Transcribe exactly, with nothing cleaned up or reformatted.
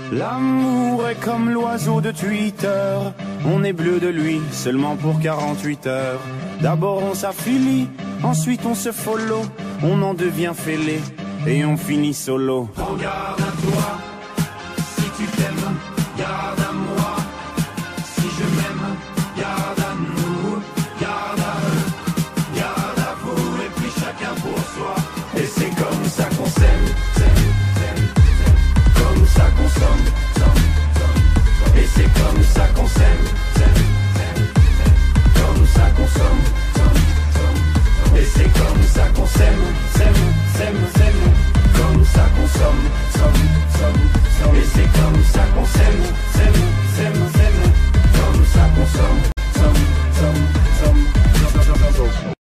L'amour est comme l'oiseau de Twitter, on est bleu de lui seulement pour quarante-huit heures. D'abord on s'affilie, ensuite on se follow, on en devient fêlé et on finit solo. Regarde à toi.